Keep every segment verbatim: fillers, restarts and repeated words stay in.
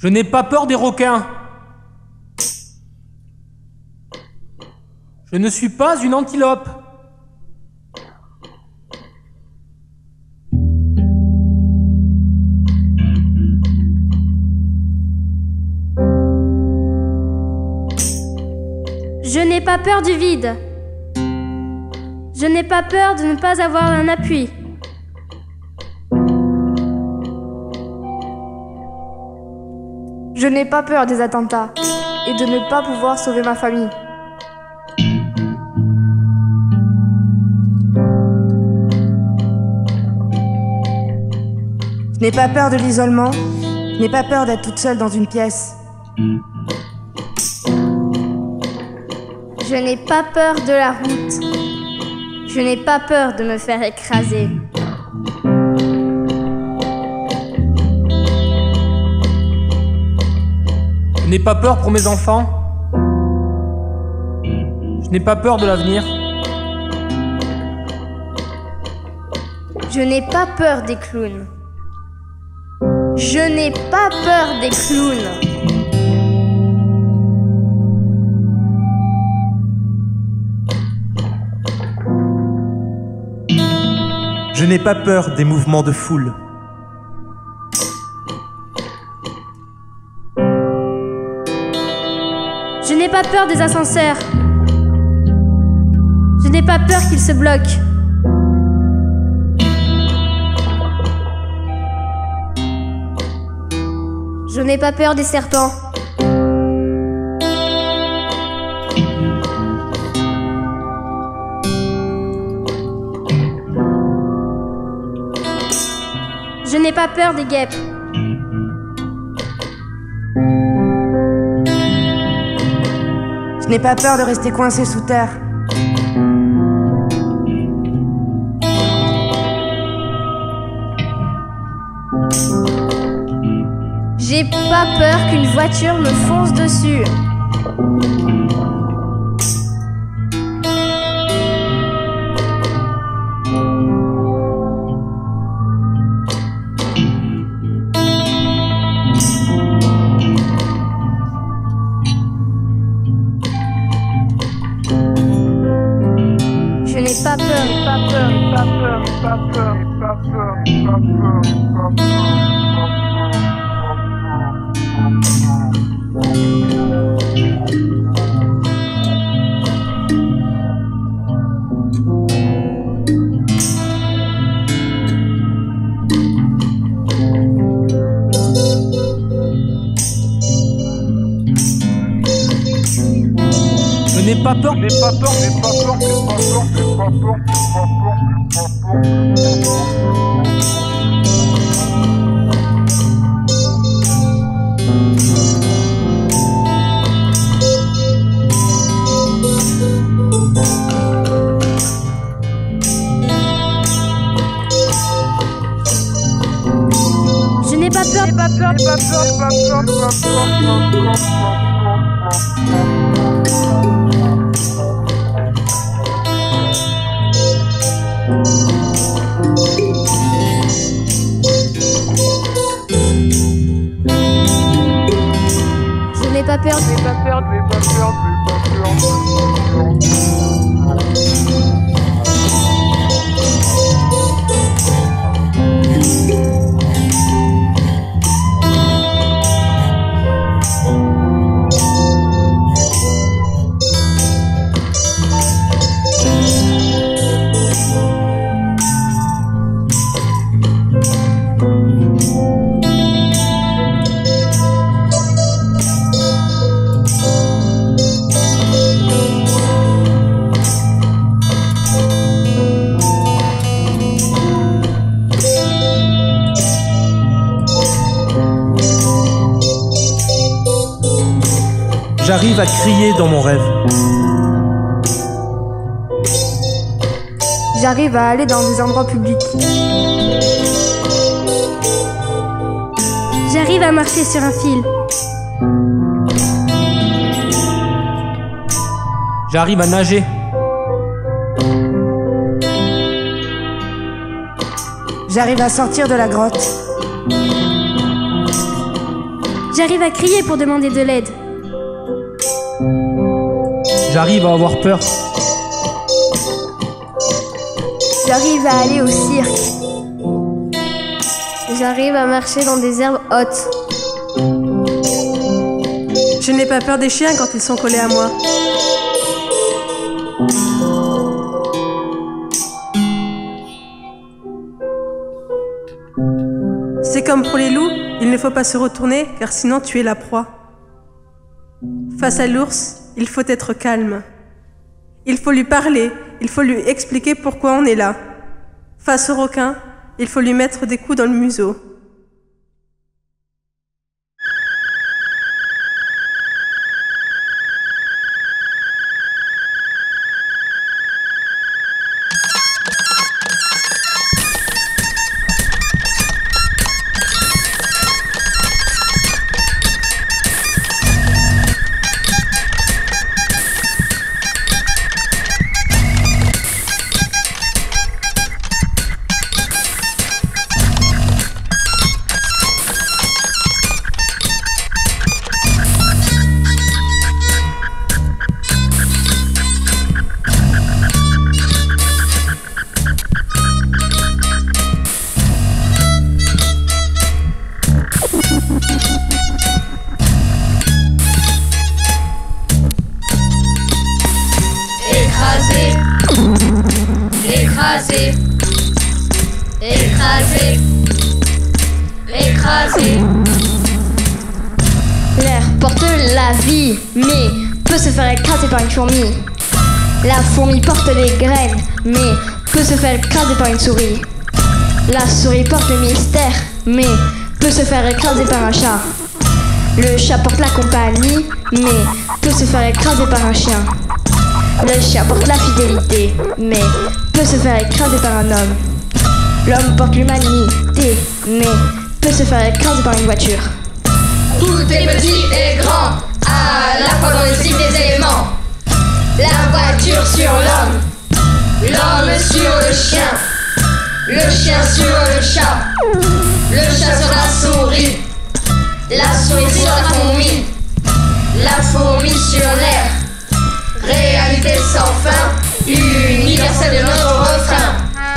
Je n'ai pas peur des requins. Je ne suis pas une antilope. Je n'ai pas peur du vide. Je n'ai pas peur de ne pas avoir un appui. Je n'ai pas peur des attentats et de ne pas pouvoir sauver ma famille. Je n'ai pas peur de l'isolement. Je n'ai pas peur d'être toute seule dans une pièce. Je n'ai pas peur de la route. Je n'ai pas peur de me faire écraser. Je n'ai pas peur pour mes enfants. Je n'ai pas peur de l'avenir. Je n'ai pas peur des clowns. Je n'ai pas peur des clowns. Je n'ai pas peur des mouvements de foule. Je n'ai pas peur des ascenseurs. Je n'ai pas peur qu'ils se bloquent. Je n'ai pas peur des serpents. Je n'ai pas peur des guêpes. Je n'ai pas peur de rester coincé sous terre. J'ai pas peur qu'une voiture me fonce dessus. Je n'ai pas peur, pas peur, pas peur, pas peur, pas peur, pas peur, pas peur. Je n'ai pas peur, je n'ai pas peur, je n'ai pas peur, je n'ai pas peur, je n'ai pas peur, je n'ai pas peur, je n'ai pas peur. Je n'ai pas peur, pas peur, pas peur, pas peur, pas peur. Je n'ai pas peur, je n'ai pas peur, je n'ai pas peur, je n'ai pas peur. J'arrive à crier dans mon rêve. J'arrive à aller dans des endroits publics. J'arrive à marcher sur un fil. J'arrive à nager. J'arrive à sortir de la grotte. J'arrive à crier pour demander de l'aide. J'arrive à avoir peur. J'arrive à aller au cirque. J'arrive à marcher dans des herbes hautes. Je n'ai pas peur des chiens quand ils sont collés à moi. C'est comme pour les loups, il ne faut pas se retourner car sinon tu es la proie. Face à l'ours, il faut être calme. Il faut lui parler, il faut lui expliquer pourquoi on est là. Face au requin, il faut lui mettre des coups dans le museau. Écrasé, écrasé, écrasé. L'air porte la vie, mais peut se faire écraser par une fourmi. La fourmi porte les graines, mais peut se faire écraser par une souris. La souris porte le mystère, mais peut se faire écraser par un chat. Le chat porte la compagnie, mais peut se faire écraser par un chien. Le chien porte la fidélité, mais peut se faire écraser par un homme. L'homme porte l'humanité, mais peut se faire écraser par une voiture. Tout est petit et grand, à la fois dans le cycle des éléments. La voiture sur l'homme, l'homme sur le chien, le chien sur le chat, le chat sur la souris, la souris sur la fourmi, la fourmi sur l'air. Réalité sans fin, universelle de notre refrain.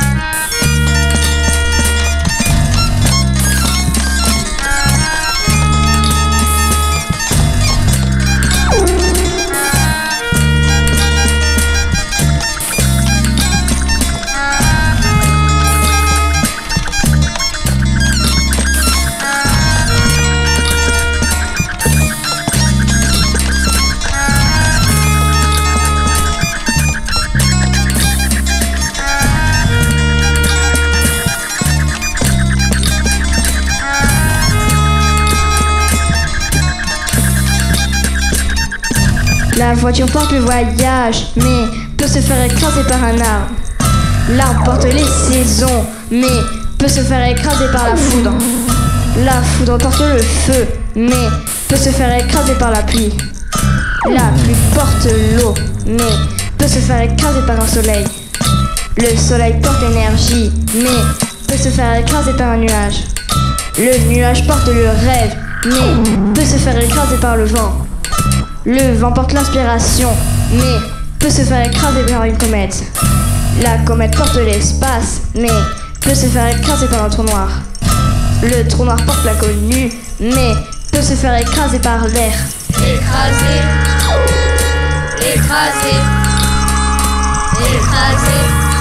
La voiture porte le voyage, mais peut se faire écraser par un arbre. L'arbre porte les saisons, mais peut se faire écraser par la foudre. La foudre porte le feu, mais peut se faire écraser par la pluie. La pluie porte l'eau, mais peut se faire écraser par un soleil. Le soleil porte l'énergie, mais peut se faire écraser par un nuage. Le nuage porte le rêve, mais peut se faire écraser par le vent. Le vent porte l'inspiration, mais peut se faire écraser par une comète. La comète porte l'espace, mais peut se faire écraser par un trou noir. Le trou noir porte l'inconnu, mais peut se faire écraser par l'air. Écrasé, écrasé, écrasé,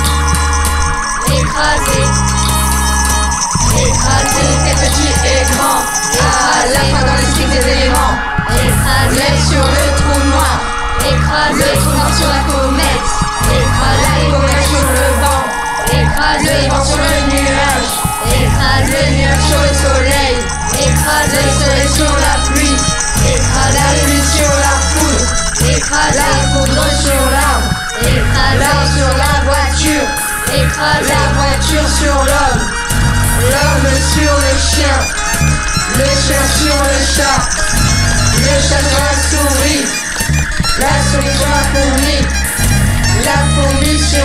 écrasé, écrasé. Tout est petit et grand, à la fois dans le cycle des éléments. Écrasé sur le trou noir, écrasé le trou noir sur la comète, écrasé la comète sur le vent, écrasé le vent sur le nuage, écrasé le nuage sur le soleil, écrasé le soleil sur la pluie, écrasé la pluie sur la foudre, écrasé la foudre sur l'arbre, écrasé l'arbre sur la voiture, écrasé la voiture sur l'homme, l'homme sur le chien, le chien sur le chat. Le chat sur la souris, la souris sur la fourmi, la fourmi sur